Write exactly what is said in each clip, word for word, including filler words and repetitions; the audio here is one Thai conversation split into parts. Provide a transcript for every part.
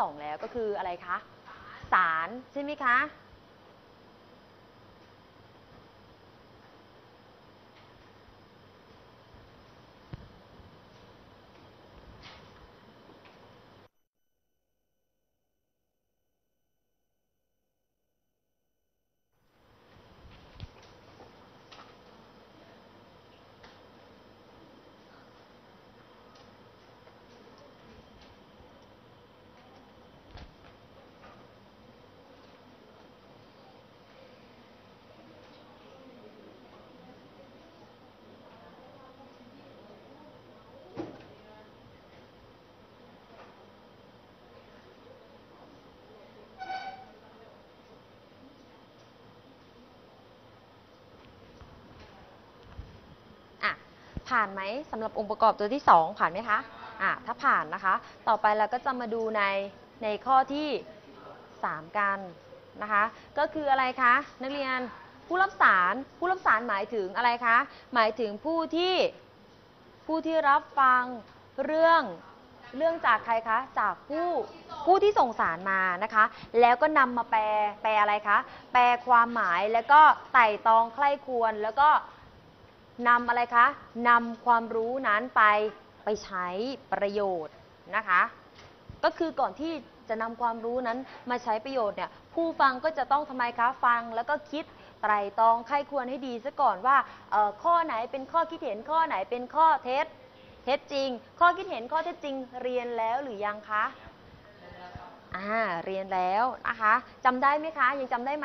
สองแล้วก็คืออะไรคะสารใช่ไหมคะผ่านไหมสำหรับองค์ประกอบตัวที่สองผ่านไหมคะอ่ะถ้าผ่านนะคะต่อไปเราก็จะมาดูในในข้อที่สามกันนะคะก็คืออะไรคะนักเรียนผู้รับสารผู้รับสารหมายถึงอะไรคะหมายถึงผู้ที่ผู้ที่รับฟังเรื่องเรื่องจากใครคะจากผู้ผู้ที่ส่งสารมานะคะแล้วก็นำมาแปลแปลอะไรคะแปลความหมายแล้วก็ไต่ตองใคร่ควรแล้วก็นำอะไรคะนำความรู้นั้นไปไปใช้ประโยชน์นะคะก็คือก่อนที่จะนำความรู้นั้นมาใช้ประโยชน์เนี่ยผู้ฟังก็จะต้องทำไมคะฟังแล้วก็คิดไตร่ตรองใคร่ควรให้ดีซะก่อนว่าข้อไหนเป็นข้อคิดเห็นข้อไหนเป็นข้อเท็จเท็จจริงข้อคิดเห็นข้อเท็จจริงเรียนแล้วหรือยังคะอ่าเรียนแล้วนะคะจำได้ไหมคะยังจำได้ไหม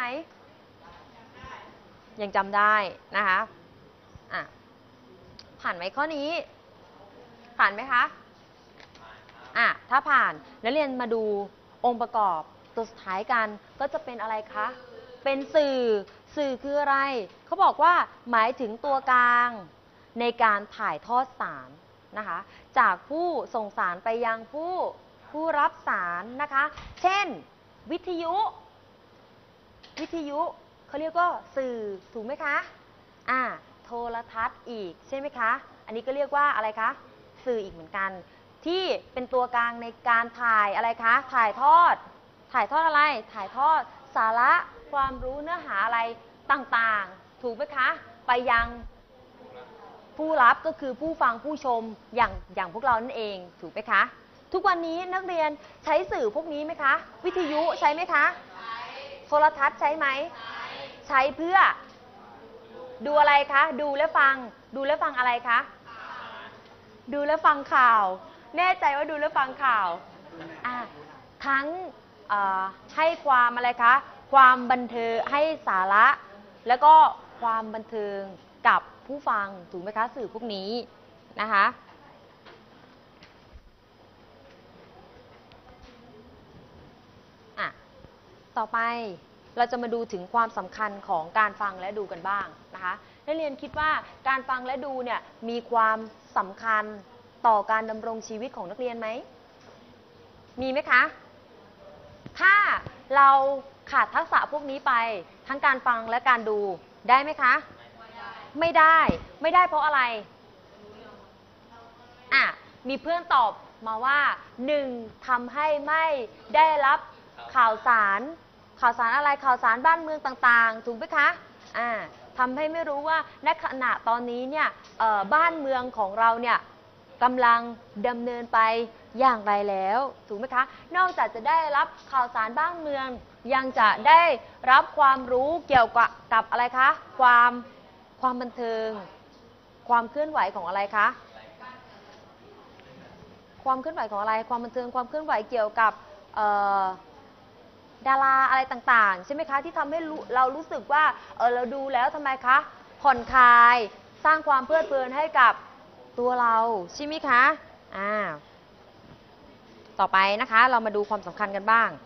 ยังจำได้นะคะอ่ะผ่านไหมข้อนี้ผ่านไหมคะอ่ะถ้าผ่านนักเรียนมาดูองค์ประกอบตัวสุดท้ายกันก็จะเป็นอะไรคะเป็นสื่อสื่อคืออะไรเขาบอกว่าหมายถึงตัวกลางในการถ่ายทอดสารนะคะจากผู้ส่งสารไปยังผู้ผู้รับสารนะคะเช่นวิทยุวิทยุเขาเรียกว่าสื่อถูกไหมคะอ่าโทรทัศน์อีกใช่ไหมคะอันนี้ก็เรียกว่าอะไรคะสื่ออีกเหมือนกันที่เป็นตัวกลางในการถ่ายอะไรคะถ่ายทอดถ่ายทอดอะไรถ่ายทอดสาระความรู้เนื้อหาอะไรต่างๆถูกไหมคะไปยังผู้รับก็คือผู้ฟังผู้ชมอย่างอย่างพวกเรานั่นเองถูกไหมคะทุกวันนี้นักเรียนใช้สื่อพวกนี้ไหมคะวิทยุใช้ไหมคะโทรทัศน์ใช้ไหมใช้เพื่อดูอะไรคะดูและฟังดูและฟังอะไรคะดูและฟังข่าวแน่ใจว่าดูและฟังข่าวทั้งให้ความอะไรคะความบันเทิงให้สาระแล้วก็ความบันเทิงกับผู้ฟังถูกไหมคะสื่อพวกนี้นะคะอ่ะต่อไปเราจะมาดูถึงความสำคัญของการฟังและดูกันบ้างนะคะนักเรียนคิดว่าการฟังและดูเนี่ยมีความสำคัญต่อการดำรงชีวิตของนักเรียนไหมมีไหมคะถ้าเราขาดทักษะพวกนี้ไปทั้งการฟังและการดูได้ไหมคะไม่ได้ไม่ได้เพราะอะไรอ่ะมีเพื่อนตอบมาว่าหนึ่งทำให้ไม่ได้รับข่าวสารข่าวสารอะไรข่าวสารบ้านเมืองต่างๆถูกไหมคะอ่าทำให้ไม่รู้ว่าณขณะตอนนี้เนี่ยบ้านเมืองของเราเนี่ยกำลังดำเนินไปอย่างไรแล้วถูกไหมคะนอกจากจะได้รับข่าวสารบ้านเมืองยังจะได้รับความรู้เกี่ยวกับกับอะไรคะความความบันเทิงความเคลื่อนไหวของอะไรคะความเคลื่อนไหวของอะไรความบันเทิงความเคลื่อนไหวเกี่ยวกับดาราอะไรต่างๆใช่ไหมคะที่ทำให้เรารู้สึกว่าเออเราดูแล้วทำไมคะผ่อนคลายสร้างความเพลิดเพลินให้กับตัวเราใช่ไหมคะอ่าต่อไปนะคะเรามาดูความสำคัญกันบ้าง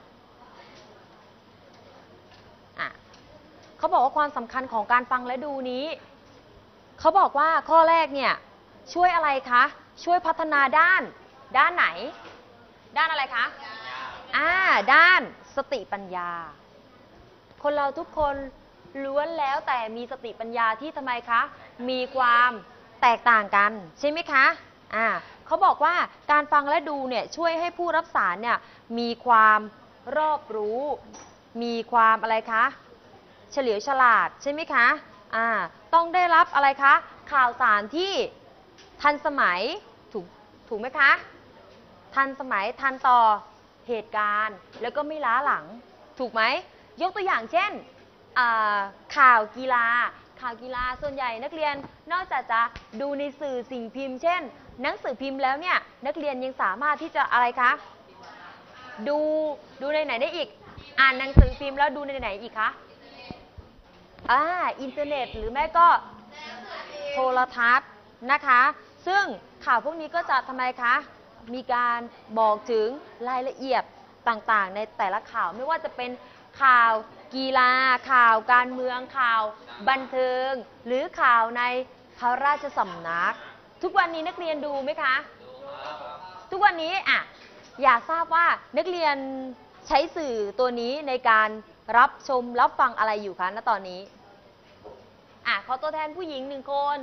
อ่ะเขาบอกว่าความสำคัญของการฟังและดูนี้เขาบอกว่าข้อแรกเนี่ยช่วยอะไรคะช่วยพัฒนาด้านด้านไหนด้านอะไรคะอ่าด้านสติปัญญาคนเราทุกคนล้วนแล้วแต่มีสติปัญญาที่ทำไมคะมีความแตกต่างกันใช่ไหมคะอ่าเขาบอกว่าการฟังและดูเนี่ยช่วยให้ผู้รับสารเนี่ยมีความรอบรู้ มีความอะไรคะเฉลียวฉลาดใช่ไหมคะอ่าต้องได้รับอะไรคะข่าวสารที่ทันสมัยถูกถูกไหมคะทันสมัยทันต่อเหตุการณ์แล้วก็ไม่ล้าหลังถูกไหมยกตัวอย่างเช่นข่าวกีฬาข่าวกีฬาส่วนใหญ่นักเรียนนอกจากจะดูในสื่อสิ่งพิมพ์เช่นหนังสือพิมพ์แล้วเนี่ยนักเรียนยังสามารถที่จะอะไรคะดูดูในไหนได้อีกอ่านหนังสือพิมพ์แล้วดูในไหนอีกคะอ่าอินเทอร์เน็ตหรือแม่ก็โทรทัศน์นะคะซึ่งข่าวพวกนี้ก็จะทำไมคะมีการบอกถึงรายละเอียดต่างๆในแต่ละข่าวไม่ว่าจะเป็นข่าวกีฬาข่าวการเมืองข่าวบันเทิงหรือข่าวในพระราชสำนักทุกวันนี้นักเรียนดูไหมคะทุกวันนี้อ่ะอยากทราบว่านักเรียนใช้สื่อตัวนี้ในการรับชมรับฟังอะไรอยู่คะณตอนนี้อ่ะขอตัวแทนผู้หญิงหนึ่งคน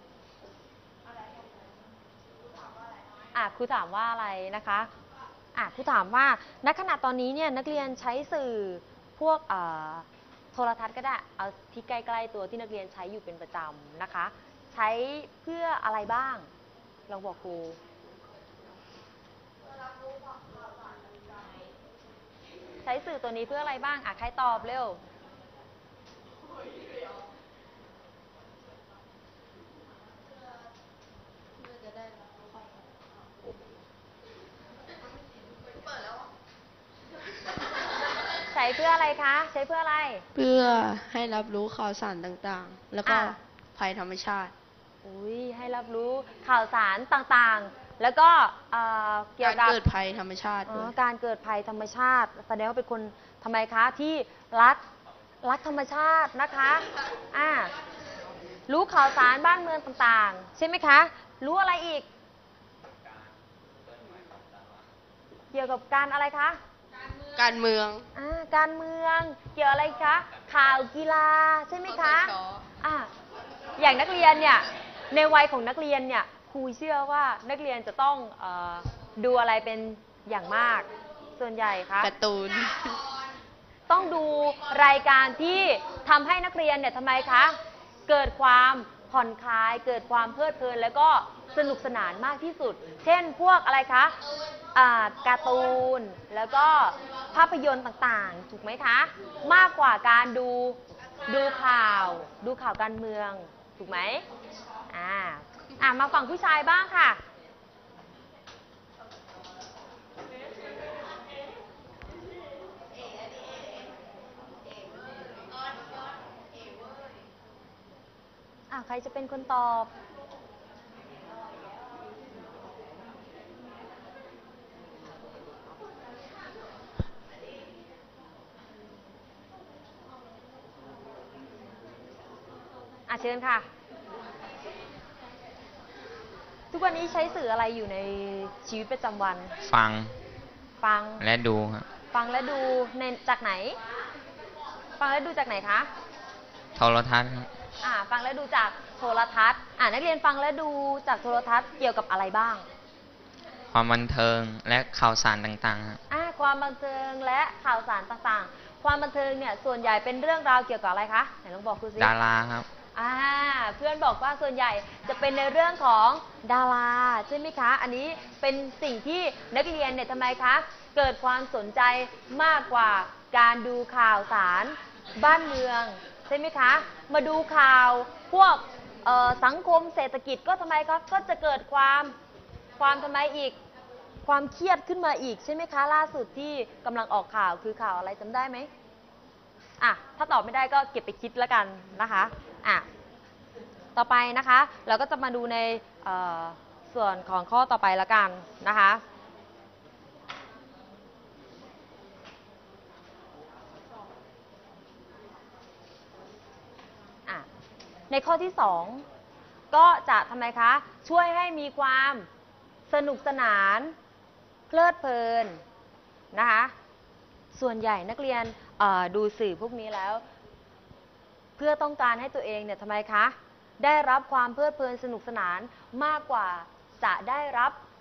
อ่ะครูถามว่าอะไรนะคะอ่ะครูถามว่าณขณะตอนนี้เนี่ยนักเรียนใช้สื่อพวกโทรทัศน์ก็ได้เอาที่ใกล้ๆตัวที่นักเรียนใช้อยู่เป็นประจำนะคะใช้เพื่ออะไรบ้างลองบอกครูใช้สื่อตัวนี้เพื่ออะไรบ้างอ่ะใครตอบเร็วใช้เพื่ออะไรคะใช้เพื่ออะไรเพื่อให้รับรู้ข่าวสารต่างๆแล้วก็ภัยธรรมชาติอุ้ยให้รับรู้ข่าวสารต่างๆแล้วก็เกี่ยวกับการเกิดภัยธรรมชาติการเกิดภัยธรรมชาติแสดงว่าเป็นคนทำไมคะที่รักรักธรรมชาตินะคะอ่ารู้ข่าวสารบ้านเมืองต่างๆใช่ไหมคะรู้อะไรอีกเกี่ยวกับการอะไรคะการเมืองอ่าการเมืองเกี่ยวอะไรคะข่าวกีฬาใช่ไหมคะอ่าอย่างนักเรียนเนี่ยในวัยของนักเรียนเนี่ยครูเชื่อว่านักเรียนจะต้องเอ่อดูอะไรเป็นอย่างมากส่วนใหญ่คะการ์ตูนต้องดูรายการที่ทำให้นักเรียนเนี่ยทำไมคะเกิดความผ่อนคลายเกิดความเพลิดเพลินแล้วก็สนุกสนานมากที่สุดเช่นพวกอะไรคะการ์ตูนแล้วก็ภาพยนตร์ต่างๆถูกไหมคะมากกว่าการดูดูข่าวดูข่าวการเมืองถูกไหมอ่าอ่ามาฝั่งผู้ชายบ้างค่ะอ่าใครจะเป็นคนตอบเชิญค่ะทุกวันนี้ใช้สื่ออะไรอยู่ในชีวิตประจำวันฟังฟังและดูครับฟังและดูในจากไหนฟังและดูจากไหนคะโทรทัศน์อ่าฟังและดูจากโทรทัศน์อ่านักเรียนฟังและดูจากโทรทัศน์เกี่ยวกับอะไรบ้างความบันเทิงและข่าวสารต่างๆครับอ่าความบันเทิงและข่าวสารต่างๆความบันเทิงเนี่ยส่วนใหญ่เป็นเรื่องราวเกี่ยวกับอะไรคะไหนลองบอกครูสิดาราครับอ่าเพื่อนบอกว่าส่วนใหญ่จะเป็นในเรื่องของดาราใช่ไหมคะอันนี้เป็นสิ่งที่นักเรียนเนี่ยทำไมคะเกิดความสนใจมากกว่าการดูข่าวสารบ้านเมืองใช่ไหมคะมาดูข่าวพวกสังคมเศรษฐกิจก็ทำไมคะก็จะเกิดความความทำไมอีกความเครียดขึ้นมาอีกใช่ไหมคะล่าสุดที่กำลังออกข่าวคือข่าวอะไรจำได้ไหมอ่ะถ้าตอบไม่ได้ก็เก็บไปคิดแล้วกันนะคะอ่ะต่อไปนะคะเราก็จะมาดูในส่วนของข้อต่อไปแล้วกันนะคะอ่ะในข้อที่สองก็จะทำไมคะช่วยให้มีความสนุกสนานเพลิดเพลินนะคะส่วนใหญ่นักเรียนดูสื่อพวกนี้แล้วเพื่อต้องการให้ตัวเองเนี่ยทำไมคะได้รับความเพลิดเพลินสนุกสนานมากกว่าจะได้รับ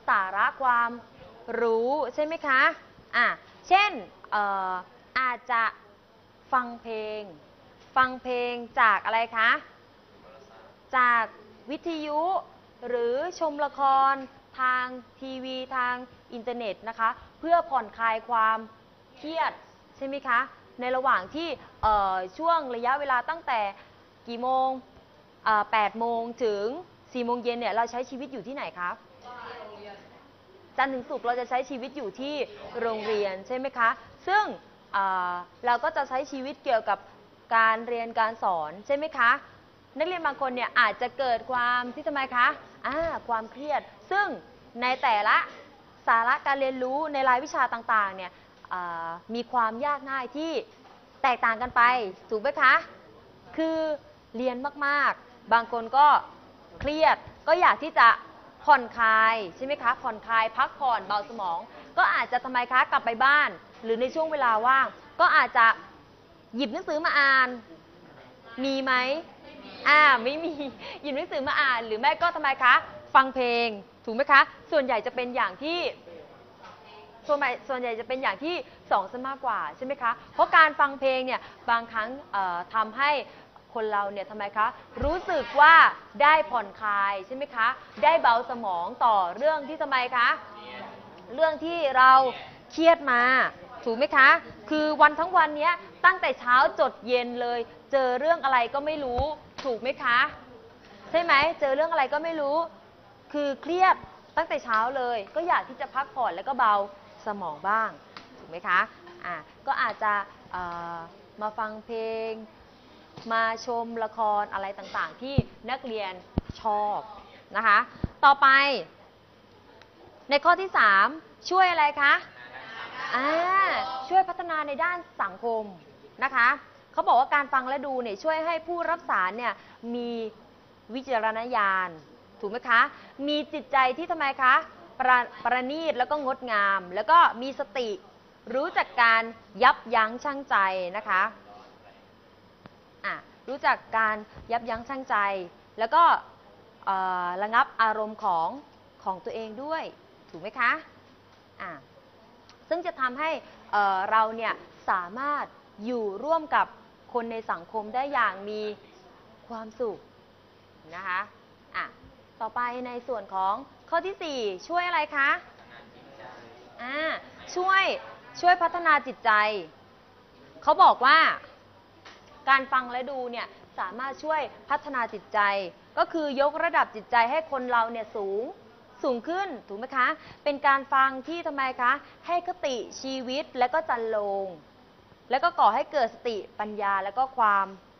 สาระความรู้ใช่ไหมคะอ่ะเช่นเอ่ออาจจะฟังเพลง ฟังเพลงจากอะไรคะ จากวิทยุหรือชมละครทางทีวีทางอินเทอร์เน็ตนะคะเพื่อผ่อนคลายความเครียดใช่ไหมคะในระหว่างที่ช่วงระยะเวลาตั้งแต่กี่โมงแปดโมงถึงสี่โมงเย็นเนี่ยเราใช้ชีวิตอยู่ที่ไหนครับจันทร์ถึงศุกร์เราจะใช้ชีวิตอยู่ที่โรงเรียนใช่ไหมคะซึ่งเราก็จะใช้ชีวิตเกี่ยวกับการเรียนการสอนใช่ไหมคะนักเรียนบางคนเนี่ยอาจจะเกิดความที่ทำไมคะอ่าความเครียดซึ่งในแต่ละสาระการเรียนรู้ในรายวิชาต่างๆเนี่ยมีความยากง่ายที่แตกต่างกันไปถูกไหมคะคือเรียนมากๆบางคนก็เครียดก็อยากที่จะผ่อนคลายใช่ไหมคะผ่อนคลายพักผ่อนเบาสมองก็อาจจะทำไมคะกลับไปบ้านหรือในช่วงเวลาว่างก็อาจจะหยิบหนังสือมาอ่านมีไหมอ่าไม่มีหยิบหนังสือมาอ่านหรือแม่ก็ทำไมคะฟังเพลงถูกไหมคะส่วนใหญ่จะเป็นอย่างที่ส่วนใหญ่ส่วนใหญ่จะเป็นอย่างที่สองซะมากกว่าใช่ไหมคะเพราะการฟังเพลงเนี่ยบางครั้งทำให้คนเราเนี่ยทำไมคะรู้สึกว่าได้ผ่อนคลายใช่ไหมคะได้เบาสมองต่อเรื่องที่ทำไมคะเรื่องที่เราเครียดมาถูกไหมคะคือวันทั้งวันนี้ตั้งแต่เช้าจดเย็นเลยเจอเรื่องอะไรก็ไม่รู้ถูกไหมคะใช่ไหมเจอเรื่องอะไรก็ไม่รู้คือเครียดตั้งแต่เช้าเลยก็อยากที่จะพักผ่อนแล้วก็เบาสมองบ้างถูกไหมคะอ่ะก็อาจจะมาฟังเพลงมาชมละครอะไรต่างๆที่นักเรียนชอบนะคะต่อไปในข้อที่สามช่วยอะไรคะอ่าช่วยพัฒนาในด้านสังคมนะคะเขาบอกว่าการฟังและดูเนี่ยช่วยให้ผู้รับสารเนี่ยมีวิจารณญาณถูกไหมคะมีจิตใจที่ทำไมคะประประณีตแล้วก็งดงามแล้วก็มีสติรู้จักการยับยั้งชั่งใจนะคะอ่ะรู้จักการยับยั้งชั่งใจแล้วก็ระงับอารมณ์ของของตัวเองด้วยถูกไหมคะอ่ะซึ่งจะทำให้เอ่อเราเนี่ยสามารถอยู่ร่วมกับคนในสังคมได้อย่างมีความสุขนะคะอ่ะต่อไปในส่วนของข้อที่สี่ช่วยอะไรคะอ่าช่วยช่วยพัฒนาจิตใจเขาบอกว่าการฟังและดูเนี่ยสามารถช่วยพัฒนาจิตใจก็คือยกระดับจิตใจให้คนเราเนี่ยสูงสูงขึ้นถูกไหมคะเป็นการฟังที่ทำไมคะให้คติชีวิตและก็จันโลงแล้วก็ก่อให้เกิดสติปัญญาและก็ความ